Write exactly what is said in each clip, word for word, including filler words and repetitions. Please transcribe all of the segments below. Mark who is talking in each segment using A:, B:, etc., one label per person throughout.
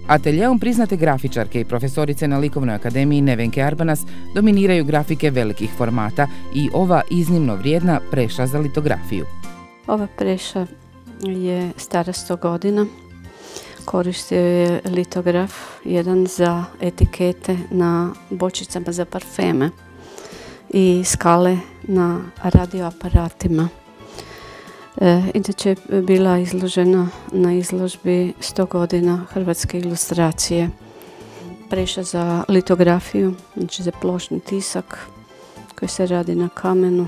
A: Ateljeom priznate grafičarke i profesorice na Likovnoj akademiji Nevenke Arbanas dominiraju grafike velikih formata i ova iznimno vrijedna preša za litografiju.
B: Ova preša je stara sto godina. Koristio je litograf, jedan za etikete na bočicama za parfeme i skale na radioaparatima. E, inače je bila izložena na izložbi sto godina hrvatske ilustracije. Preša za litografiju, znači za plošni tisak koji se radi na kamenu.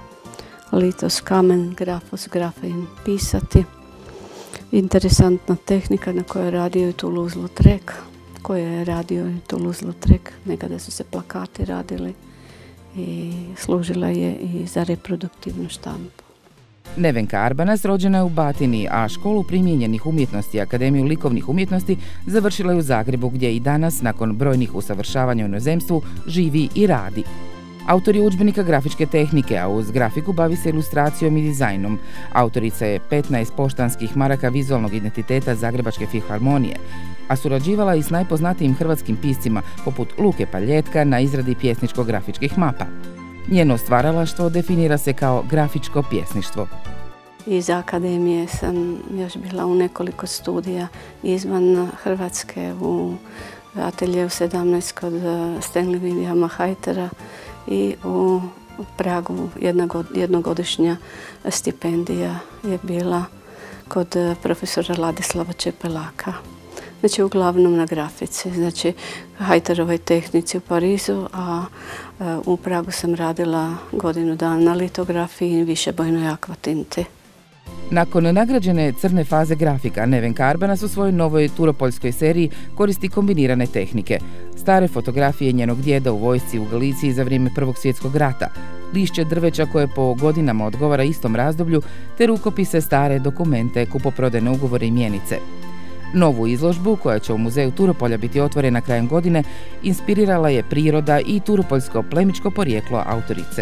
B: Litos kamen, grafos grafein pisati. Interesantna tehnika na kojoj je radio i Toulouse-Lautrec, koja je radio i Toulouse-Lautrec. Nekada su se plakati radili i služila je i za reproduktivnu štampu.
A: Nevenka Arbanas rođena je u Batini, a školu primijenjenih umjetnosti i Akademiju likovnih umjetnosti završila je u Zagrebu, gdje i danas, nakon brojnih usavršavanja u inozemstvu, živi i radi. Autor je udžbenika grafičke tehnike, a uz grafiku bavi se ilustracijom i dizajnom. Autorica je petnaest poštanskih maraka vizualnog identiteta Zagrebačke filharmonije, a surađivala i s najpoznatijim hrvatskim piscima poput Luke Paljetka na izradi pjesničko-grafičkih mapa. Njeno stvaralaštvo definira se kao grafičko pjesništvo.
B: Iz akademije sam još bila u nekoliko studija izvan Hrvatske, u ateljevu sedamnaest kod Stanley Williama Heitera i u Pragu jednogodišnja stipendija je bila kod profesora Ladislava Čepelaka. Znači, uglavnom na grafici, znači Heiterovoj tehnici u Parizu, a u Pragu sam radila godinu dana na litografiji i višebojnoj akvatinti.
A: Nakon nagrađene crne faze grafika, Nevenka Arbanas u svojoj novoj turopoljskoj seriji koristi kombinirane tehnike. Stare fotografije njenog djeda u vojsci u Galiciji za vrijeme Prvog svjetskog rata, lišće drveća koje po godinama odgovara istom razdoblju, te rukopise, stare dokumente, kupoprodajne ugovore i mjenice. Novu izložbu, koja će u muzeju Turopolja biti otvorena krajem godine, inspirirala je priroda i turopoljsko plemičko porijeklo autorice.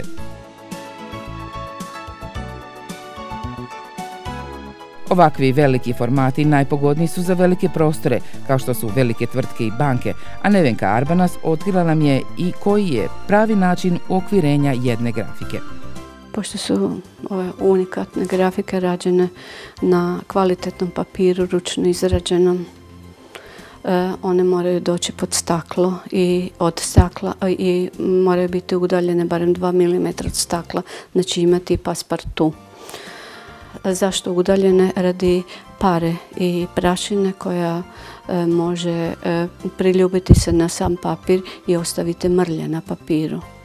A: Ovakvi veliki formati najpogodniji su za velike prostore, kao što su velike tvrtke i banke, a Nevenka Arbanas otkrila nam je i koji je pravi način uokvirenja jedne grafike.
B: Pošto su ove unikatne grafike rađene na kvalitetnom papiru, ručno izrađenom, e, one moraju doći pod staklo i od stakla i moraju biti udaljene barem dva milimetra od stakla, znači imati paspartu. Zašto udaljene? Radi pare i prašine koja e, može e, priljubiti se na sam papir i ostaviti mrlje na papiru.